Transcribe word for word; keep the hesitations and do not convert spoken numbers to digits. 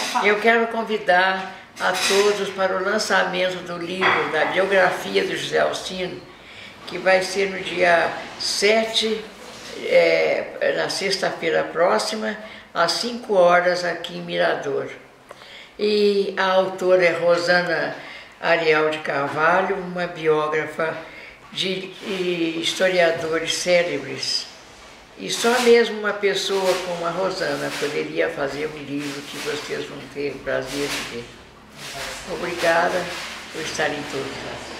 Eu quero convidar a todos para o lançamento do livro, da biografia do José Alcino, que vai ser no dia sete, é, na sexta-feira próxima, às cinco horas, aqui em Mirador. E a autora é Rosana Ariel de Carvalho, uma biógrafa de, de historiadores célebres. E só mesmo uma pessoa como a Rosana poderia fazer um livro que vocês vão ter o prazer de ver. Obrigada por estarem todos lá.